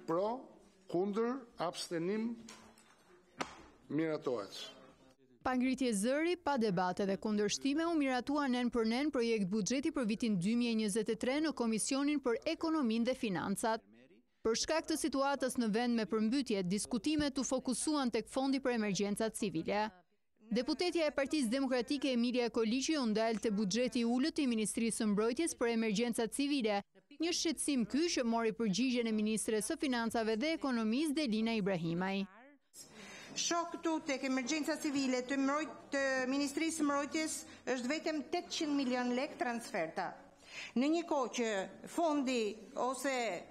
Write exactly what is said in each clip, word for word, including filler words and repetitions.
pro, kundër, abstenim, miratohet. Pa ngritje zëri, pa debate dhe kundërshtime, u miratua nen për nen projekt buxheti për vitin dy mijë e njëzet e tre në Komisionin për Ekonominë dhe Financat. Për shkak të situatës në vend me përmbytje, diskutimet u fokusuan tek Fondi për Emergjencat Civile. Deputetja e Partisë Demokratike Emilia Koliqi u ndal te buxheti i ulët i Ministrisë së Mbrojtjes për Emergjencat Civile, një shqetësim ky që mori përgjigjen e Ministres së Financave dhe Ekonomisë Delina Ibrahimaj. Shoh këtu tek emergjenca civile të, mbrojt, të Ministrisë së Mbrojtjes është vetëm tetëqind milion lek transferta. Në një kohë që fondi ose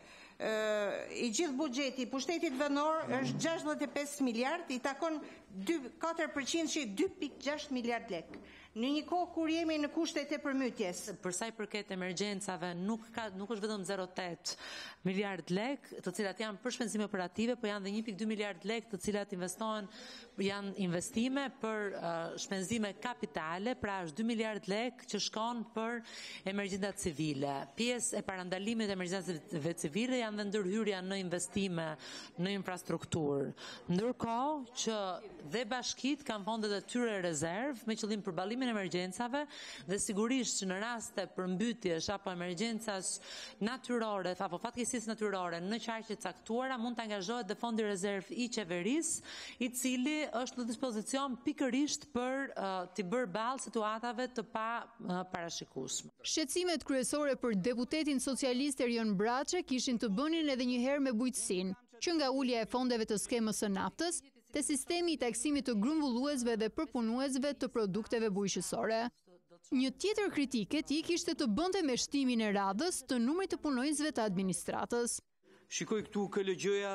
uh, i gjithë buxheti i pushtetit vendor është gjashtëdhjetë e pesë miliard, i takon katër përqind që dy pikë gjashtë miliard lek. Në një kohë kur jemi në kushtet e përmytjes. Për sa i përket emergjencave, nuk ka nuk është vetëm zero virgulë tetë miliard lek, të cilat janë për shpenzime operative, por janë dhe një pikë dy miliard lek, të cilat investohen janë investime për uh, shpenzime kapitale, pra është dy miliard lek që shkon për emergjencat civile. Pjesë e parandalimit të emergjencave civile janë dhe ndërhyrja në investime në infrastrukturë. Ndërkohë që dhe bashkitë kanë fondet e tyre rezervë me qëllim përballimin e emergjencave dhe sigurisht që në raste përmbytjesh apo emergjencas natyrore apo fatkeqësisë natyrore në qarqe të caktuara mund të angazhohet dhe fondi rezerv i qeverisë, i cili është në dispozicion pikërisht për uh, të bërë ballë situatave të pa uh, parashikueshme. Shqetësimet kryesore për deputetin socialist Erion Braçe kishin të bënin edhe një herë me bujqësinë, që nga ulja e fondeve të skemës së naftës te sistemi i taksimit të grumbulluesve dhe përpunuesve të produkteve bujqësore. Një tjetër kritike ti kishte të bënte me shtimin e radhës të numrit të punonjësve të administratës. Shikoj këtu K L G-ja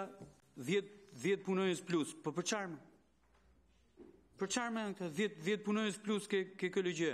dhjetë punonjës plus, po për çfarë? Për çfarë janë këta dhjetë punonjës plus ke ke K L G?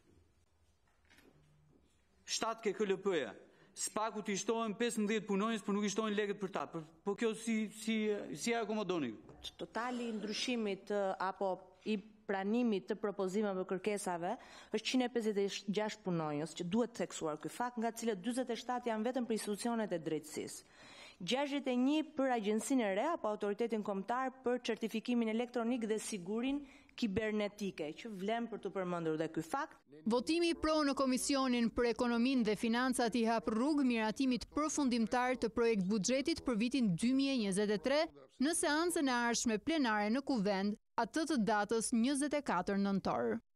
shtatë ke K L P-ja. Spaku të ishtohen pesëmbëdhjetë punonjës, por nuk ishtohen lekët për ta. Po kjo si si si akomodoni? Totali i ndryshimit apo i pranimit të propozimeve kërkesave është njëqind e pesëdhjetë e gjashtë punonjës, që duhet theksuar ky fakt, nga të cilët dyzet e shtatë janë vetëm për institucionet e drejtësisë. gjashtëdhjetë e një për agjencinë e re apo autoritetin kombëtar për certifikimin elektronik dhe sigurin kibernetike, që vlen për të përmendur dhe ky fakt. Votimi pro në Komisionin për Ekonominë dhe Financat i hap rrugë miratimit përfundimtar të projekt buxhetit për vitin dy mijë e njëzet e tre në seancën e ardhshme plenare në Kuvend, atë të datës njëzet e katër nëntor.